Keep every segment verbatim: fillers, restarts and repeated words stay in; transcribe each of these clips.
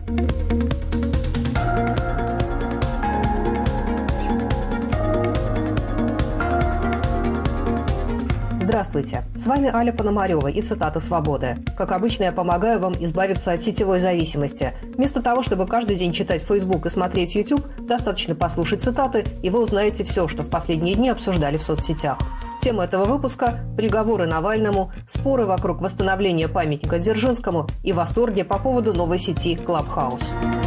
Здравствуйте, с вами Аля Пономарева и цитата «Свободы». Как обычно, я помогаю вам избавиться от сетевой зависимости. Вместо того, чтобы каждый день читать Facebook и смотреть YouTube, достаточно послушать цитаты, и вы узнаете все, что в последние дни обсуждали в соцсетях. Тема этого выпуска – приговоры Навальному, споры вокруг восстановления памятника Дзержинскому и восторги по поводу новой сети Clubhouse.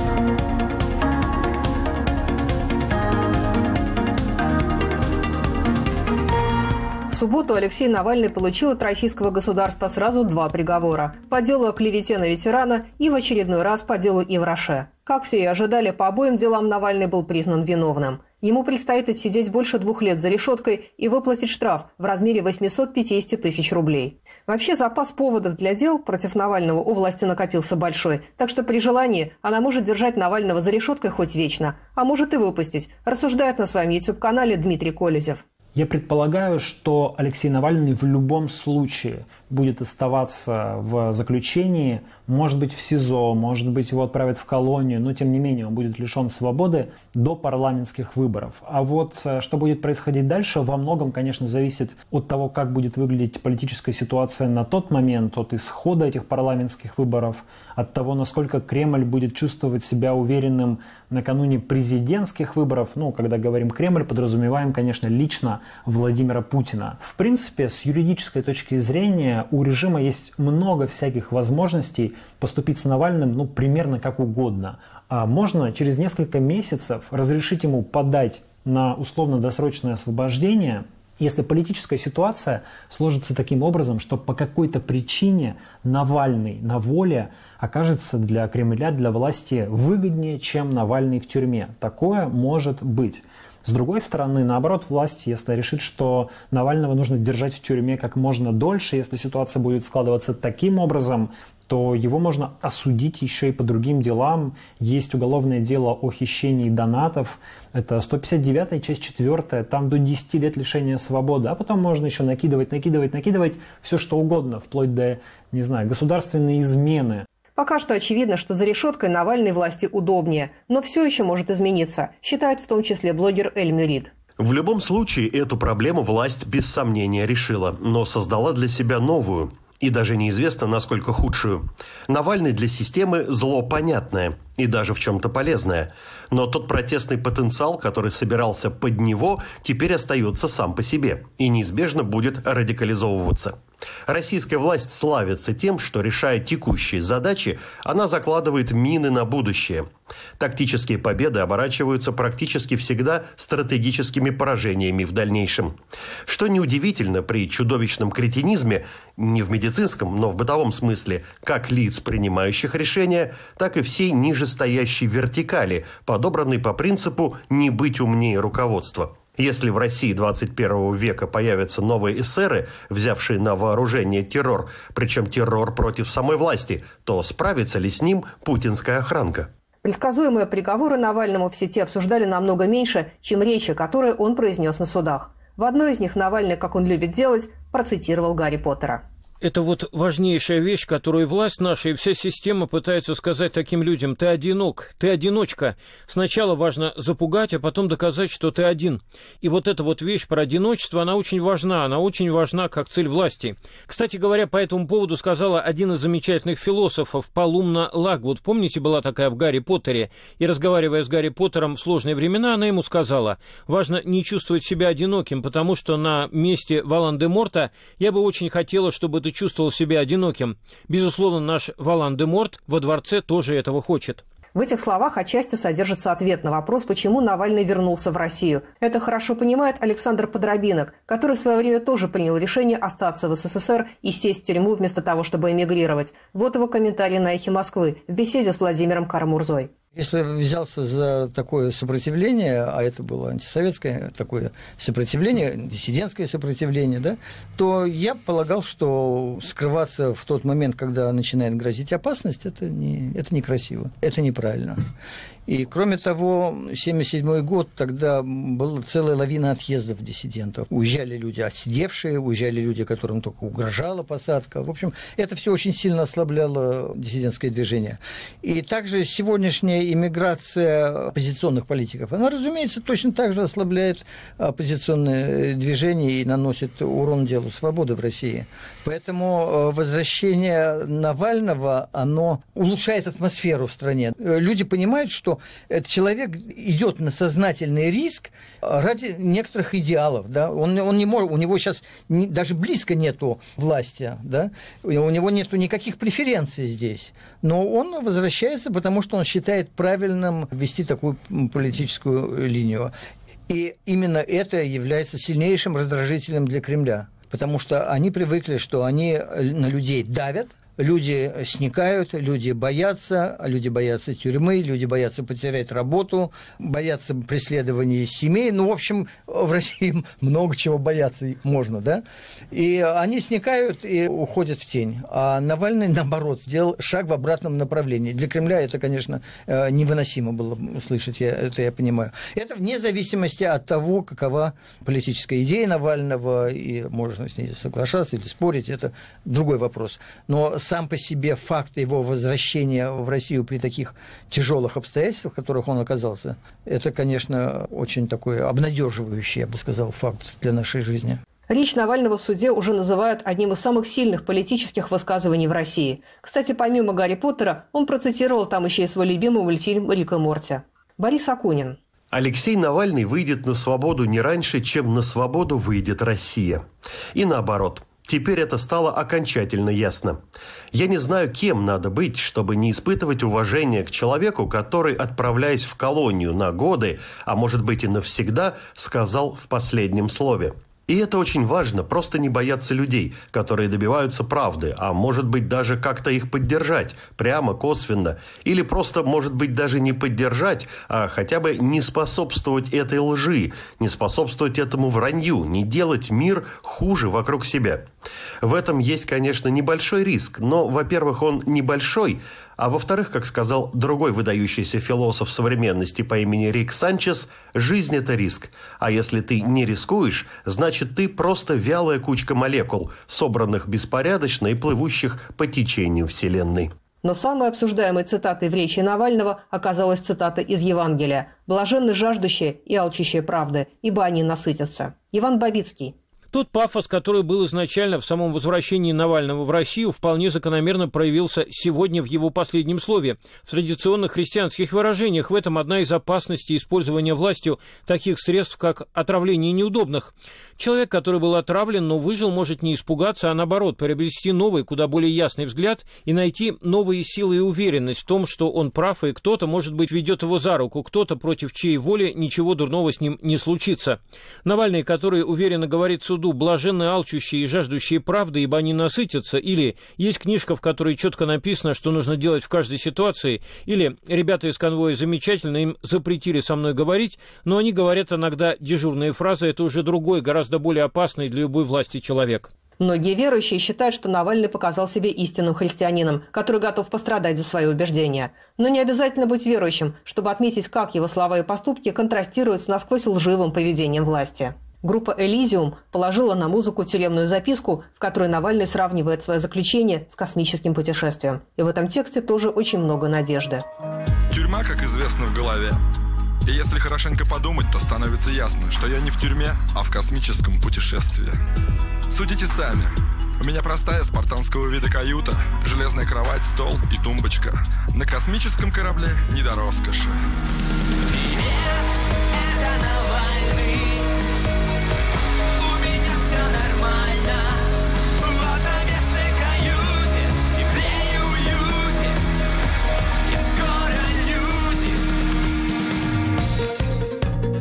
В субботу Алексей Навальный получил от российского государства сразу два приговора – по делу о клевете на ветерана и в очередной раз по делу Ив Роше. Как все и ожидали, по обоим делам Навальный был признан виновным. Ему предстоит отсидеть больше двух лет за решеткой и выплатить штраф в размере восемьсот пятьдесят тысяч рублей. Вообще запас поводов для дел против Навального у власти накопился большой, так что при желании она может держать Навального за решеткой хоть вечно, а может и выпустить, рассуждает на своем YouTube-канале Дмитрий Колезев. Я предполагаю, что Алексей Навальный в любом случае будет оставаться в заключении, может быть в СИЗО, может быть его отправят в колонию, но тем не менее он будет лишен свободы до парламентских выборов. А вот что будет происходить дальше, во многом, конечно, зависит от того, как будет выглядеть политическая ситуация на тот момент, от исхода этих парламентских выборов, от того, насколько Кремль будет чувствовать себя уверенным накануне президентских выборов. Ну, когда говорим Кремль, подразумеваем, конечно, лично Владимира Путина. В принципе, с юридической точки зрения у режима есть много всяких возможностей поступить с Навальным, ну, примерно как угодно. А можно через несколько месяцев разрешить ему подать на условно-досрочное освобождение, если политическая ситуация сложится таким образом, что по какой-то причине Навальный на воле окажется для Кремля, для власти выгоднее, чем Навальный в тюрьме. Такое может быть. С другой стороны, наоборот, власть, если решит, что Навального нужно держать в тюрьме как можно дольше, если ситуация будет складываться таким образом, то его можно осудить еще и по другим делам. Есть уголовное дело о хищении донатов. Это сто пятьдесят девятая, часть четвёртая. Там до десяти лет лишения свободы. А потом можно еще накидывать, накидывать, накидывать все что угодно, вплоть до, не знаю, государственной измены. Пока что очевидно, что за решеткой Навальной власти удобнее, но все еще может измениться, считает в том числе блогер Эль Мюрид. В любом случае, эту проблему власть без сомнения решила, но создала для себя новую. И даже неизвестно, насколько худшую. Навальный для системы зло понятное и даже в чем-то полезное. Но тот протестный потенциал, который собирался под него, теперь остается сам по себе и неизбежно будет радикализовываться. Российская власть славится тем, что, решая текущие задачи, она закладывает мины на будущее. Тактические победы оборачиваются практически всегда стратегическими поражениями в дальнейшем. Что неудивительно при чудовищном кретинизме, не в медицинском, но в бытовом смысле, как лиц, принимающих решения, так и всей нижестоящей вертикали, подобранной по принципу «не быть умнее руководства». Если в России двадцать первого века появятся новые эсеры, взявшие на вооружение террор, причем террор против самой власти, то справится ли с ним путинская охранка? Предсказуемые приговоры Навальному в сети обсуждали намного меньше, чем речи, которые он произнес на судах. В одной из них Навальный, как он любит делать, процитировал Гарри Поттера. Это вот важнейшая вещь, которую власть наша и вся система пытаются сказать таким людям. Ты одинок, ты одиночка. Сначала важно запугать, а потом доказать, что ты один. И вот эта вот вещь про одиночество, она очень важна. Она очень важна как цель власти. Кстати говоря, по этому поводу сказала один из замечательных философов, Палумна Лагвуд. Помните, была такая в Гарри Поттере? И разговаривая с Гарри Поттером в сложные времена, она ему сказала: важно не чувствовать себя одиноким, потому что на месте Волан-де-Морта я бы очень хотела, чтобы ты чувствовал себя одиноким. Безусловно, наш Волан-де-Морт во дворце тоже этого хочет. В этих словах отчасти содержится ответ на вопрос, почему Навальный вернулся в Россию. Это хорошо понимает Александр Подробинок, который в свое время тоже принял решение остаться в СССР и сесть в тюрьму вместо того, чтобы эмигрировать. Вот его комментарий на «Эхе Москвы» в беседе с Владимиром Карамурзой. Если взялся за такое сопротивление, а это было антисоветское такое сопротивление, диссидентское сопротивление, да, то я полагал, что скрываться в тот момент, когда начинает грозить опасность, это, не, это некрасиво, это неправильно. И, кроме того, семьдесят седьмой год, тогда была целая лавина отъездов диссидентов. Уезжали люди отсидевшие, уезжали люди, которым только угрожала посадка. В общем, это все очень сильно ослабляло диссидентское движение. И также сегодняшняя иммиграция оппозиционных политиков, она, разумеется, точно так же ослабляет оппозиционное движение и наносит урон делу свободы в России. Поэтому возвращение Навального, оно улучшает атмосферу в стране. Люди понимают, что этот человек идет на сознательный риск ради некоторых идеалов. Да? Он, он не может, у него сейчас не, даже близко нету власти, да? У него нету никаких преференций здесь. Но он возвращается, потому что он считает правильным вести такую политическую линию. И именно это является сильнейшим раздражителем для Кремля. Потому что они привыкли, что они на людей давят, люди сникают, люди боятся, люди боятся тюрьмы, люди боятся потерять работу, боятся преследования семей. Ну, в общем, в России много чего бояться можно, да? И они сникают и уходят в тень. А Навальный, наоборот, сделал шаг в обратном направлении. Для Кремля это, конечно, невыносимо было слышать, я, это я понимаю. Это вне зависимости от того, какова политическая идея Навального, и можно с ней соглашаться или спорить, это другой вопрос. Но сам по себе факт его возвращения в Россию при таких тяжелых обстоятельствах, в которых он оказался, это, конечно, очень такой обнадеживающий, я бы сказал, факт для нашей жизни. Речь Навального в суде уже называют одним из самых сильных политических высказываний в России. Кстати, помимо «Гарри Поттера», он процитировал там еще и свой любимый мультфильм «Рик и Морти». Борис Акунин. Алексей Навальный выйдет на свободу не раньше, чем на свободу выйдет Россия. И наоборот. Теперь это стало окончательно ясно. Я не знаю, кем надо быть, чтобы не испытывать уважения к человеку, который, отправляясь в колонию на годы, а может быть и навсегда, сказал в последнем слове. И это очень важно, просто не бояться людей, которые добиваются правды, а может быть даже как-то их поддержать, прямо, косвенно, или просто, может быть, даже не поддержать, а хотя бы не способствовать этой лжи, не способствовать этому вранью, не делать мир хуже вокруг себя. В этом есть, конечно, небольшой риск, но, во-первых, он небольшой, а во-вторых, как сказал другой выдающийся философ современности по имени Рик Санчес, жизнь – это риск. А если ты не рискуешь, значит, ты просто вялая кучка молекул, собранных беспорядочно и плывущих по течению Вселенной. Но самой обсуждаемой цитатой в речи Навального оказалась цитата из Евангелия: «Блаженны жаждущие и алчущие правды, ибо они насытятся». Иван Бабицкий. Тот пафос, который был изначально в самом возвращении Навального в Россию, вполне закономерно проявился сегодня в его последнем слове. В традиционных христианских выражениях в этом одна из опасностей использования властью таких средств, как отравление неудобных. Человек, который был отравлен, но выжил, может не испугаться, а наоборот, приобрести новый, куда более ясный взгляд и найти новые силы и уверенность в том, что он прав, и кто-то, может быть, ведет его за руку, кто-то, против чьей воли ничего дурного с ним не случится. Навальный, который уверенно говорит суду: «Блаженны алчущие и жаждущие правды, ибо они насытятся», или есть книжка, в которой четко написано, что нужно делать в каждой ситуации, или ребята из конвоя замечательно, им запретили со мной говорить, но они говорят иногда дежурные фразы, это уже другой, гораздо более опасный для любой власти человек. Многие верующие считают, что Навальный показал себе истинным христианином, который готов пострадать за свои убеждения. Но не обязательно быть верующим, чтобы отметить, как его слова и поступки контрастируют с насквозь лживым поведением власти. Группа «Элизиум» положила на музыку тюремную записку, в которой Навальный сравнивает свое заключение с космическим путешествием. И в этом тексте тоже очень много надежды. Тюрьма, как известно, в голове. И если хорошенько подумать, то становится ясно, что я не в тюрьме, а в космическом путешествии. Судите сами. У меня простая спартанского вида каюта, железная кровать, стол и тумбочка. На космическом корабле не до роскоши.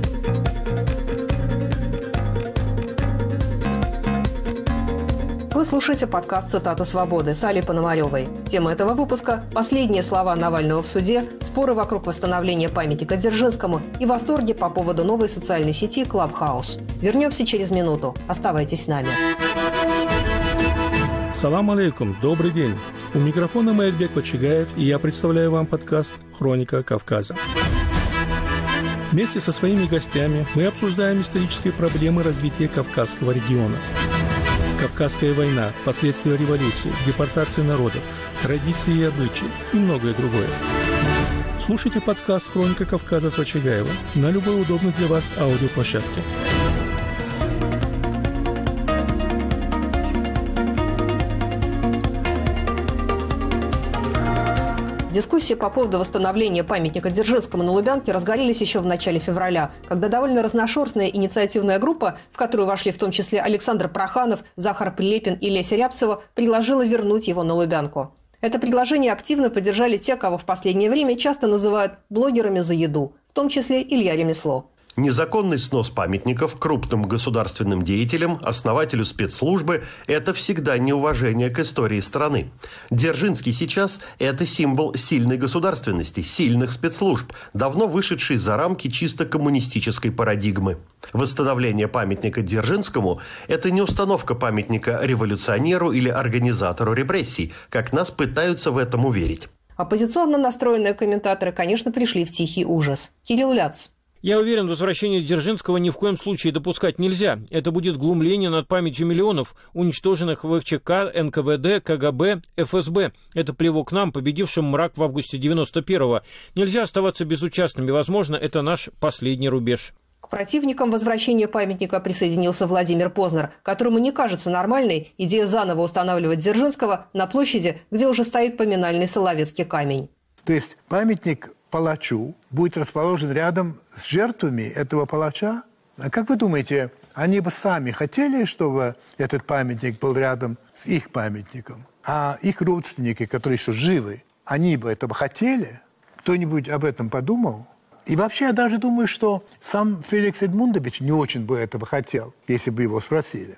Вы слушаете подкаст «Цитата свободы» с Алей Пономаревой. Тема этого выпуска – последние слова Навального в суде, споры вокруг восстановления памятника Дзержинскому и восторги по поводу новой социальной сети Clubhouse. Вернемся через минуту. Оставайтесь с нами. Салам алейкум, добрый день. У микрофона Маэльбек Вачигаев, и я представляю вам подкаст «Хроника Кавказа». Вместе со своими гостями мы обсуждаем исторические проблемы развития Кавказского региона. Кавказская война, последствия революции, депортации народов, традиции и обычаи и многое другое. Слушайте подкаст «Хроника Кавказа» с Вачигаевым на любой удобной для вас аудиоплощадке. Дискуссии по поводу восстановления памятника Дзержинскому на Лубянке разгорелись еще в начале февраля, когда довольно разношерстная инициативная группа, в которую вошли в том числе Александр Проханов, Захар Прилепин и Леся Рябцева, предложила вернуть его на Лубянку. Это предложение активно поддержали те, кого в последнее время часто называют блогерами за еду, в том числе Илья Ремесло. Незаконный снос памятников крупным государственным деятелям, основателю спецслужбы – это всегда неуважение к истории страны. Дзержинский сейчас – это символ сильной государственности, сильных спецслужб, давно вышедший за рамки чисто коммунистической парадигмы. Восстановление памятника Дзержинскому – это не установка памятника революционеру или организатору репрессий, как нас пытаются в этом уверить. Оппозиционно настроенные комментаторы, конечно, пришли в тихий ужас. Кирилл Ляц. Я уверен, возвращение Дзержинского ни в коем случае допускать нельзя. Это будет глумление над памятью миллионов, уничтоженных в ВЧК, эн ка вэ дэ, ка гэ бэ, эф эс бэ. Это плевок нам, победившим мрак в августе девяносто первого. Нельзя оставаться безучастными. Возможно, это наш последний рубеж. К противникам возвращения памятника присоединился Владимир Познер, которому не кажется нормальной идея заново устанавливать Дзержинского на площади, где уже стоит поминальный Соловецкий камень. То есть памятник палачу будет расположен рядом с жертвами этого палача? А как вы думаете, они бы сами хотели, чтобы этот памятник был рядом с их памятником? А их родственники, которые еще живы, они бы этого хотели? Кто-нибудь об этом подумал? И вообще я даже думаю, что сам Феликс Эдмундович не очень бы этого хотел, если бы его спросили.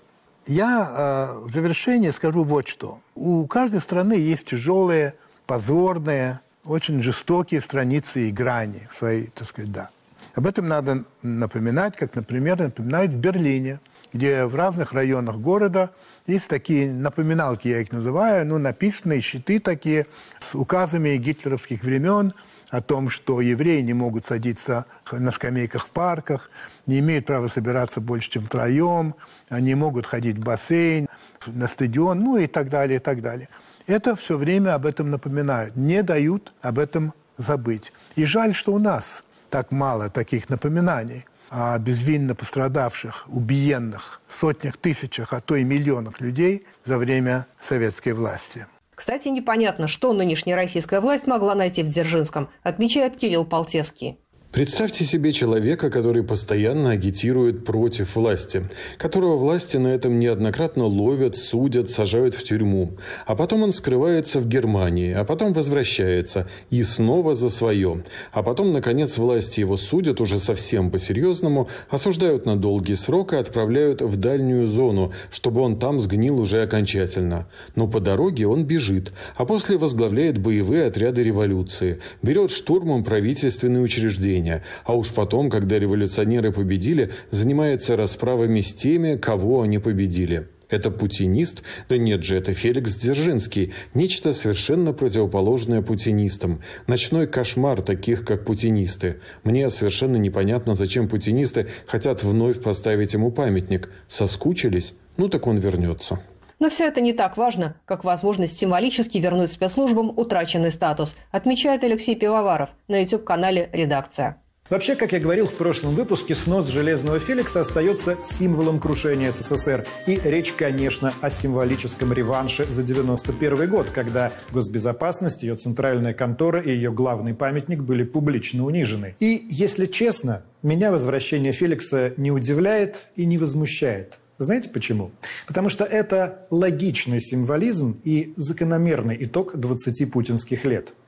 Я э, в завершение скажу вот что. У каждой страны есть тяжелые, позорные, очень жестокие страницы и грани своей, так сказать, да. Об этом надо напоминать, как, например, напоминают в Берлине, где в разных районах города есть такие напоминалки, я их называю, ну, написанные щиты такие с указами гитлеровских времен о том, что евреи не могут садиться на скамейках в парках, не имеют права собираться больше, чем втроем, они могут ходить в бассейн, на стадион, ну и так далее, и так далее. Это все время об этом напоминают, не дают об этом забыть. И жаль, что у нас так мало таких напоминаний о безвинно пострадавших, убиенных сотнях, тысячах, а то и миллионах людей за время советской власти. Кстати, непонятно, что нынешняя российская власть могла найти в Дзержинском, отмечает Кирилл Полтевский. Представьте себе человека, который постоянно агитирует против власти, которого власти на этом неоднократно ловят, судят, сажают в тюрьму. А потом он скрывается в Германии, а потом возвращается и снова за свое. А потом, наконец, власти его судят уже совсем по-серьезному, осуждают на долгий срок и отправляют в дальнюю зону, чтобы он там сгнил уже окончательно. Но по дороге он бежит, а после возглавляет боевые отряды революции, берет штурмом правительственные учреждения. А уж потом, когда революционеры победили, занимается расправами с теми, кого они победили. Это путинист? Да нет же, это Феликс Дзержинский. Нечто совершенно противоположное путинистам. Ночной кошмар таких, как путинисты. Мне совершенно непонятно, зачем путинисты хотят вновь поставить ему памятник. Соскучились? Ну так он вернется. Но все это не так важно, как возможность символически вернуть спецслужбам утраченный статус, отмечает Алексей Пивоваров на ютуб-канале «Редакция». Вообще, как я говорил в прошлом выпуске, снос Железного Феликса остается символом крушения эс эс эс эр. И речь, конечно, о символическом реванше за девяносто первый год, когда госбезопасность, ее центральная контора и ее главный памятник были публично унижены. И, если честно, меня возвращение Феликса не удивляет и не возмущает. Знаете почему? Потому что это логичный символизм и закономерный итог двадцати путинских лет.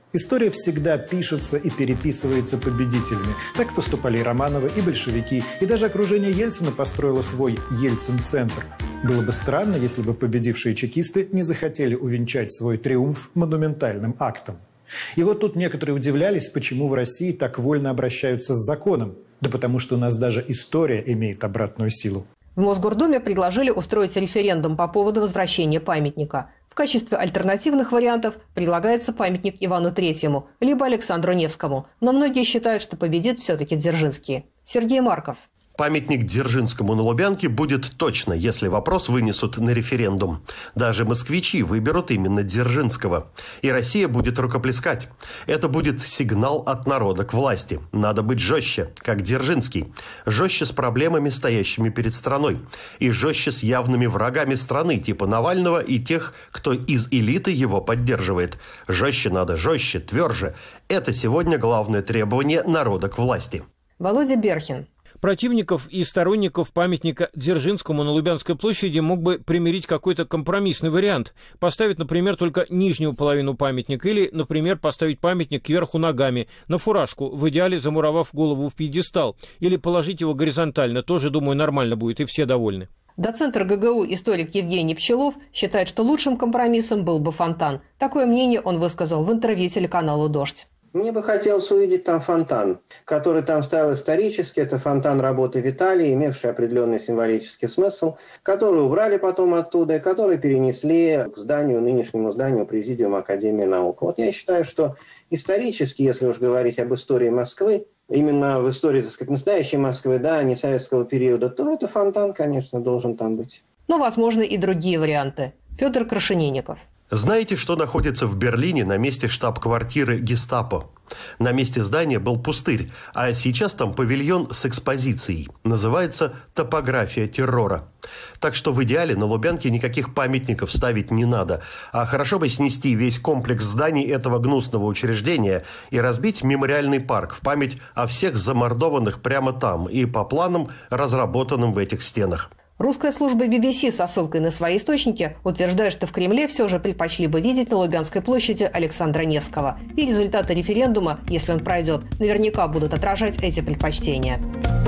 История всегда пишется и переписывается победителями. Так поступали и Романовы, и большевики, и даже окружение Ельцина построило свой Ельцин-центр. Было бы странно, если бы победившие чекисты не захотели увенчать свой триумф монументальным актом. И вот тут некоторые удивлялись, почему в России так вольно обращаются с законом. Да потому что у нас даже история имеет обратную силу. В Мосгордуме предложили устроить референдум по поводу возвращения памятника. В качестве альтернативных вариантов предлагается памятник Ивану Третьему, либо Александру Невскому. Но многие считают, что победит все-таки Дзержинский. Сергей Марков. Памятник Дзержинскому на Лубянке будет точно, если вопрос вынесут на референдум. Даже москвичи выберут именно Дзержинского. И Россия будет рукоплескать. Это будет сигнал от народа к власти. Надо быть жестче, как Дзержинский. Жестче с проблемами, стоящими перед страной. И жестче с явными врагами страны, типа Навального и тех, кто из элиты его поддерживает. Жестче надо, жестче, тверже. Это сегодня главное требование народа к власти. Володя Берхин. Противников и сторонников памятника Дзержинскому на Лубянской площади мог бы примирить какой-то компромиссный вариант. Поставить, например, только нижнюю половину памятника или, например, поставить памятник кверху ногами, на фуражку, в идеале замуровав голову в пьедестал. Или положить его горизонтально, тоже, думаю, нормально будет, и все довольны. Доцент эр гэ гэ у историк Евгений Пчелов считает, что лучшим компромиссом был бы фонтан. Такое мнение он высказал в интервью телеканалу «Дождь». Мне бы хотелось увидеть там фонтан, который там стоял исторически. Это фонтан работы Виталия, имевший определенный символический смысл, который убрали потом оттуда и который перенесли к зданию, нынешнему зданию Президиума Академии наук. Вот я считаю, что исторически, если уж говорить об истории Москвы, именно в истории, так сказать, настоящей Москвы, да, не советского периода, то это фонтан, конечно, должен там быть. Но, возможно, и другие варианты. Федор Крашенинников. Знаете, что находится в Берлине на месте штаб-квартиры гестапо? На месте здания был пустырь, а сейчас там павильон с экспозицией. Называется «Топография террора». Так что в идеале на Лубянке никаких памятников ставить не надо. А хорошо бы снести весь комплекс зданий этого гнусного учреждения и разбить мемориальный парк в память о всех замордованных прямо там и по планам, разработанным в этих стенах. Русская служба би би си со ссылкой на свои источники утверждает, что в Кремле все же предпочли бы видеть на Лубянской площади Александра Невского. И результаты референдума, если он пройдет, наверняка будут отражать эти предпочтения.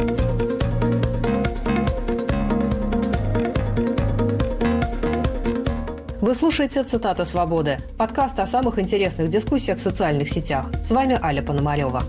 Вы слушаете «Цитаты свободы» – подкаст о самых интересных дискуссиях в социальных сетях. С вами Аля Пономарева.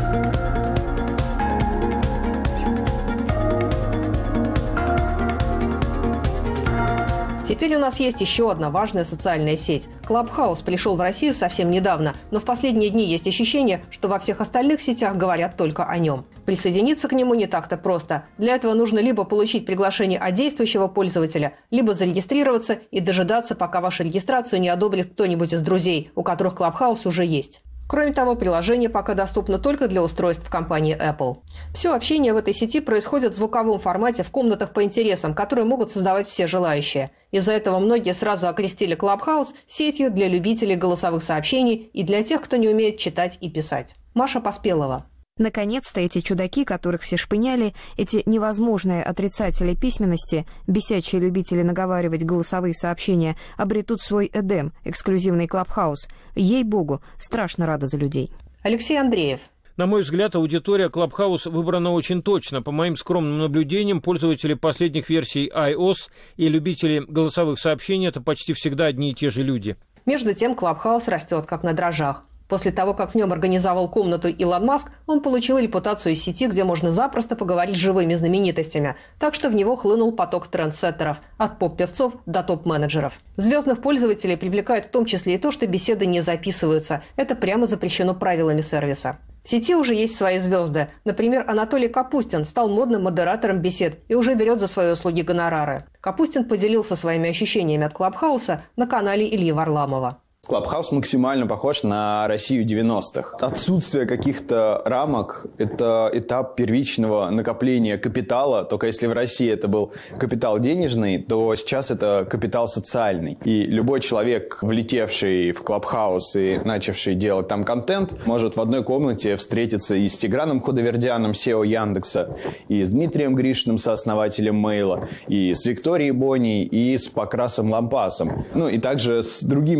Теперь у нас есть еще одна важная социальная сеть. Clubhouse пришел в Россию совсем недавно, но в последние дни есть ощущение, что во всех остальных сетях говорят только о нем. Присоединиться к нему не так-то просто. Для этого нужно либо получить приглашение от действующего пользователя, либо зарегистрироваться и дожидаться, пока вашу регистрацию не одобрит кто-нибудь из друзей, у которых Clubhouse уже есть. Кроме того, приложение пока доступно только для устройств компании Apple. Все общение в этой сети происходит в звуковом формате в комнатах по интересам, которые могут создавать все желающие. Из-за этого многие сразу окрестили Clubhouse сетью для любителей голосовых сообщений и для тех, кто не умеет читать и писать. Маша Поспелова. Наконец-то эти чудаки, которых все шпыняли, эти невозможные отрицатели письменности, бесячие любители наговаривать голосовые сообщения, обретут свой эдем, эксклюзивный Клабхаус. Ей-богу, страшно рада за людей. Алексей Андреев. На мой взгляд, аудитория Clubhouse выбрана очень точно. По моим скромным наблюдениям, пользователи последних версий iOS и любители голосовых сообщений – это почти всегда одни и те же люди. Между тем, Clubhouse растет как на дрожжах. После того, как в нем организовал комнату Илон Маск, он получил репутацию сети, где можно запросто поговорить с живыми знаменитостями. Так что в него хлынул поток трендсеттеров, от поп-певцов до топ-менеджеров. Звездных пользователей привлекает в том числе и то, что беседы не записываются. Это прямо запрещено правилами сервиса. В сети уже есть свои звезды. Например, Анатолий Капустин стал модным модератором бесед и уже берет за свои услуги гонорары. Капустин поделился своими ощущениями от Клабхауса на канале Ильи Варламова. Клабхаус максимально похож на Россию девяностых. Отсутствие каких-то рамок – это этап первичного накопления капитала. Только если в России это был капитал денежный, то сейчас это капитал социальный. И любой человек, влетевший в Клабхаус и начавший делать там контент, может в одной комнате встретиться и с Тиграном Худовердяном, сео Яндекса, и с Дмитрием Гришиным, сооснователем Мейла, и с Викторией Боней, и с Покрасом Лампасом. Ну и также с другими людьми,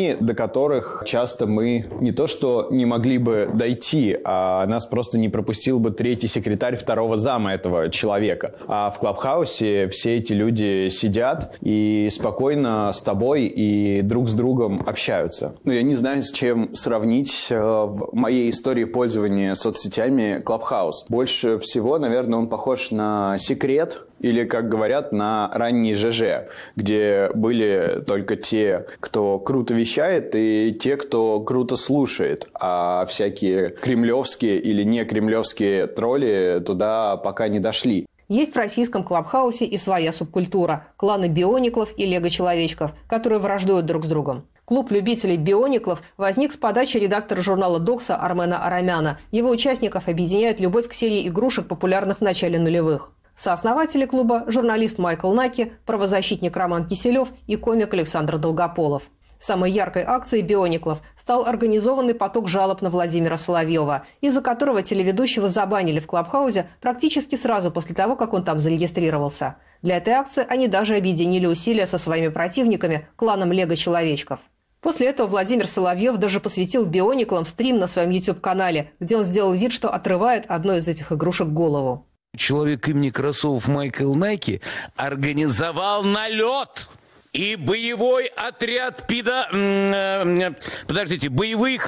людьми, до которых часто мы не то что не могли бы дойти, а нас просто не пропустил бы третий секретарь второго зама этого человека. А в Клабхаусе все эти люди сидят и спокойно с тобой и друг с другом общаются. Ну, я не знаю, с чем сравнить э, в моей истории пользования соцсетями Клабхаус. Больше всего, наверное, он похож на Секрет или, как говорят, на ранний ЖЖ, где были только те, кто круто вещает, и те, кто круто слушает. А всякие кремлевские или не кремлевские тролли туда пока не дошли. Есть в российском Клабхаусе и своя субкультура – кланы биониклов и лего-человечков, которые враждуют друг с другом. Клуб любителей биониклов возник с подачи редактора журнала «Докса» Армена Арамяна. Его участников объединяет любовь к серии игрушек, популярных в начале нулевых. Сооснователи клуба – журналист Майкл Наки, правозащитник Роман Киселев и комик Александр Долгополов. Самой яркой акцией биониклов стал организованный поток жалоб на Владимира Соловьева, из-за которого телеведущего забанили в Клабхаусе практически сразу после того, как он там зарегистрировался. Для этой акции они даже объединили усилия со своими противниками, кланом лего-человечков. После этого Владимир Соловьев даже посвятил биониклам стрим на своем YouTube-канале, где он сделал вид, что отрывает одной из этих игрушек голову. Человек имени Красовов Майкл Найки организовал налет. И боевой отряд пидо... Подождите, боевых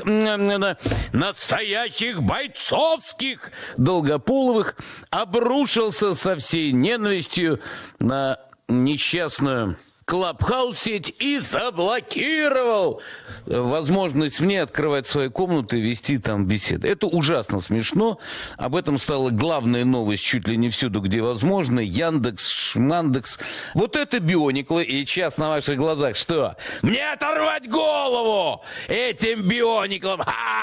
настоящих бойцовских Долгополовых обрушился со всей ненавистью на несчастную Клабхаус-сеть и заблокировал возможность мне открывать свои комнаты и вести там беседы. Это ужасно смешно. Об этом стала главная новость чуть ли не всюду, где возможно. Яндекс, Шмандекс. Вот это биониклы. И сейчас на ваших глазах что? Мне оторвать голову этим биониклам!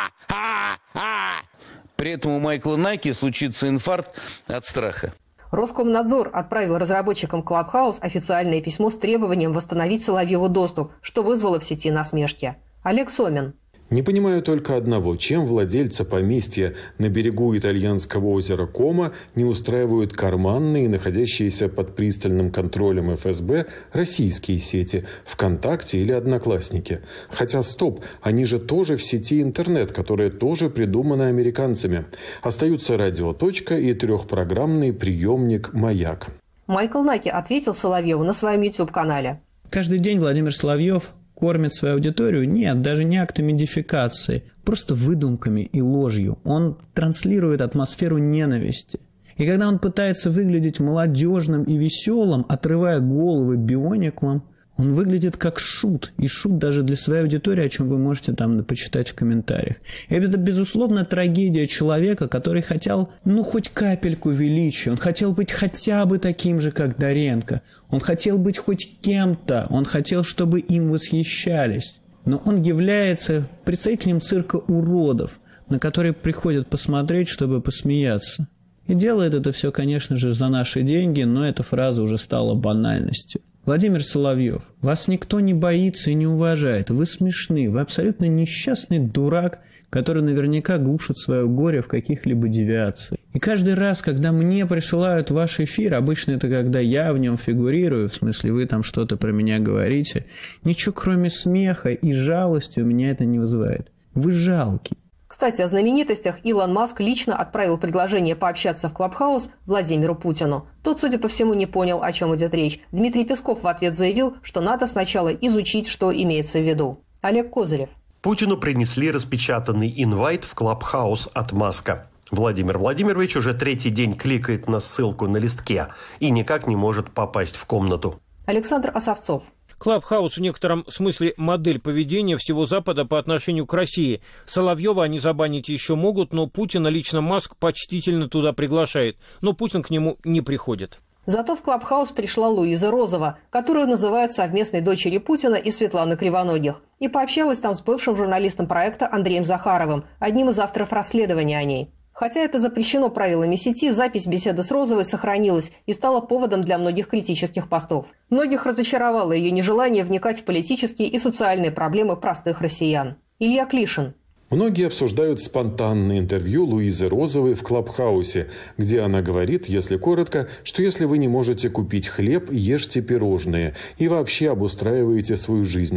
Ха-ха-ха! При этом у Майкла Наки случится инфаркт от страха. Роскомнадзор отправил разработчикам Clubhouse официальное письмо с требованием восстановить Соловьеву доступ, что вызвало в сети насмешки. Олег Сомин. Не понимаю только одного, чем владельца поместья на берегу итальянского озера Кома не устраивают карманные, находящиеся под пристальным контролем эф эс бэ, российские сети ВКонтакте или Одноклассники. Хотя стоп, они же тоже в сети интернет, которая тоже придумана американцами. Остаются радио «Точка» и трехпрограммный приемник «Маяк». Майкл Наки ответил Соловьеву на своем YouTube-канале. Каждый день Владимир Соловьев кормит свою аудиторию, нет, даже не актами модификации, просто выдумками и ложью. Он транслирует атмосферу ненависти. И когда он пытается выглядеть молодежным и веселым, отрывая головы биониклам, он выглядит как шут. И шут даже для своей аудитории, о чем вы можете там почитать в комментариях. И это, безусловно, трагедия человека, который хотел, ну, хоть капельку величия. Он хотел быть хотя бы таким же, как Доренко. Он хотел быть хоть кем-то. Он хотел, чтобы им восхищались. Но он является представителем цирка уродов, на который приходят посмотреть, чтобы посмеяться. И делает это все, конечно же, за наши деньги, но эта фраза уже стала банальностью. Владимир Соловьев, вас никто не боится и не уважает. Вы смешны, вы абсолютно несчастный дурак, который наверняка глушит свое горе в каких-либо девиациях. И каждый раз, когда мне присылают ваш эфир, обычно это когда я в нем фигурирую, в смысле вы там что-то про меня говорите, ничего кроме смеха и жалости у меня это не вызывает. Вы жалкий. Кстати, о знаменитостях Илон Маск лично отправил предложение пообщаться в Клабхаус Владимиру Путину. Тот, судя по всему, не понял, о чем идет речь. Дмитрий Песков в ответ заявил, что надо сначала изучить, что имеется в виду. Олег Козырев. Путину принесли распечатанный инвайт в Клабхаус от Маска. Владимир Владимирович уже третий день кликает на ссылку на листке и никак не может попасть в комнату. Александр Осовцов. Клабхаус в некотором смысле модель поведения всего Запада по отношению к России. Соловьева они забанить еще могут, но Путина лично Маск почтительно туда приглашает. Но Путин к нему не приходит. Зато в Клабхаус пришла Луиза Розова, которую называют совместной дочерью Путина и Светланы Кривоногих. И пообщалась там с бывшим журналистом проекта Андреем Захаровым, одним из авторов расследования о ней. Хотя это запрещено правилами сети, запись беседы с Розовой сохранилась и стала поводом для многих критических постов. Многих разочаровало ее нежелание вникать в политические и социальные проблемы простых россиян. Илья Клишин. Многие обсуждают спонтанное интервью Луизы Розовой в Клабхаусе, где она говорит, если коротко, что если вы не можете купить хлеб, ешьте пирожные и вообще обустраиваете свою жизнь.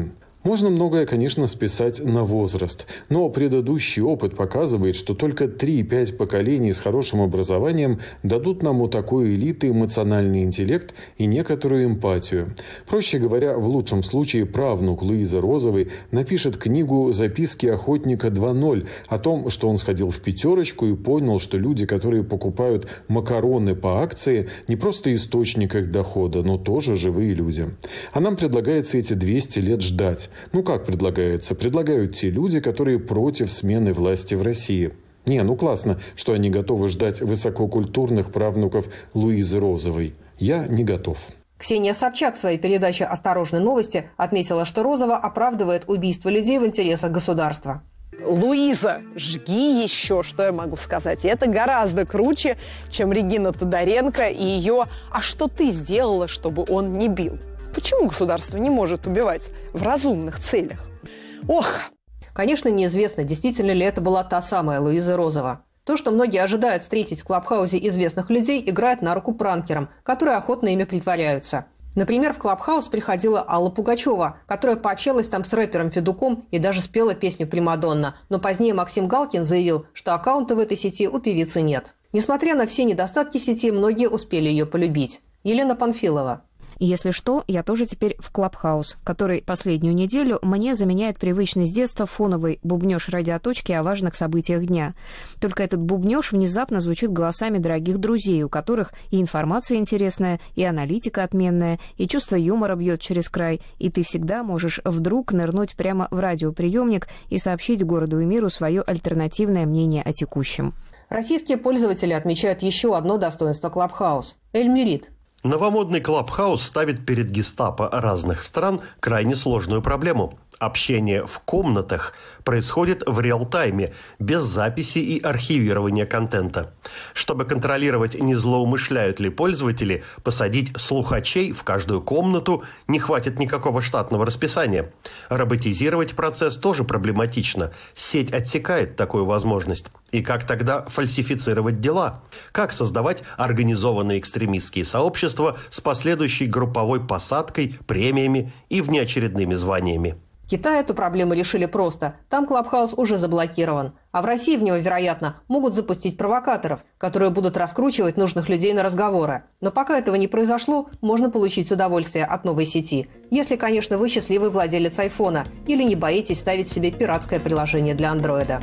Можно многое, конечно, списать на возраст, но предыдущий опыт показывает, что только три-пять поколений с хорошим образованием дадут нам у такой элиты эмоциональный интеллект и некоторую эмпатию. Проще говоря, в лучшем случае правнук Луизы Розовой напишет книгу «Записки охотника два ноль» о том, что он сходил в пятерочку и понял, что люди, которые покупают макароны по акции, не просто источник их дохода, но тоже живые люди. А нам предлагается эти двести лет ждать. Ну как предлагается? Предлагают те люди, которые против смены власти в России. Не, ну классно, что они готовы ждать высококультурных правнуков Луизы Розовой. Я не готов. Ксения Собчак в своей передаче «Осторожные новости» отметила, что Розова оправдывает убийство людей в интересах государства. Луиза, жги еще, что я могу сказать. И это гораздо круче, чем Регина Тодоренко и ее «А что ты сделала, чтобы он не бил?» Почему государство не может убивать в разумных целях? Ох! Конечно, неизвестно, действительно ли это была та самая Луиза Розова. То, что многие ожидают встретить в Клабхаусе известных людей, играет на руку пранкерам, которые охотно ими притворяются. Например, в Клабхаус приходила Алла Пугачева, которая пообщалась там с рэпером Федуком и даже спела песню «Примадонна». Но позднее Максим Галкин заявил, что аккаунта в этой сети у певицы нет. Несмотря на все недостатки сети, многие успели ее полюбить. Елена Панфилова. Если что, я тоже теперь в Клабхаус, который последнюю неделю мне заменяет привычный с детства фоновый бубнёж радиоточки о важных событиях дня. Только этот бубнёж внезапно звучит голосами дорогих друзей, у которых и информация интересная, и аналитика отменная, и чувство юмора бьет через край, и ты всегда можешь вдруг нырнуть прямо в радиоприемник и сообщить городу и миру свое альтернативное мнение о текущем. Российские пользователи отмечают еще одно достоинство Клабхаус – Эльмирит. Новомодный Клабхаус ставит перед гестапо разных стран крайне сложную проблему. Общение в комнатах происходит в реал-тайме, без записи и архивирования контента. Чтобы контролировать, не злоумышляют ли пользователи, посадить слухачей в каждую комнату не хватит никакого штатного расписания. Роботизировать процесс тоже проблематично. Сеть отсекает такую возможность. И как тогда фальсифицировать дела? Как создавать организованные экстремистские сообщества с последующей групповой посадкой, премиями и внеочередными званиями? В Китае эту проблему решили просто. Там Клабхаус уже заблокирован. А в России в него, вероятно, могут запустить провокаторов, которые будут раскручивать нужных людей на разговоры. Но пока этого не произошло, можно получить удовольствие от новой сети. Если, конечно, вы счастливый владелец айфона или не боитесь ставить себе пиратское приложение для андроида.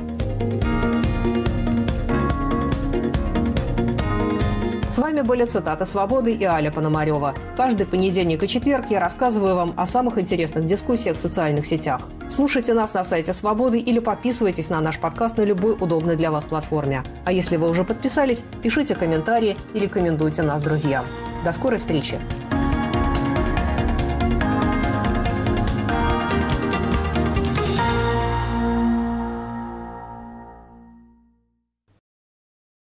С вами были «Цитаты свободы» и Аля Пономарева. Каждый понедельник и четверг я рассказываю вам о самых интересных дискуссиях в социальных сетях. Слушайте нас на сайте «Свободы» или подписывайтесь на наш подкаст на любой удобной для вас платформе. А если вы уже подписались, пишите комментарии и рекомендуйте нас друзьям. До скорой встречи!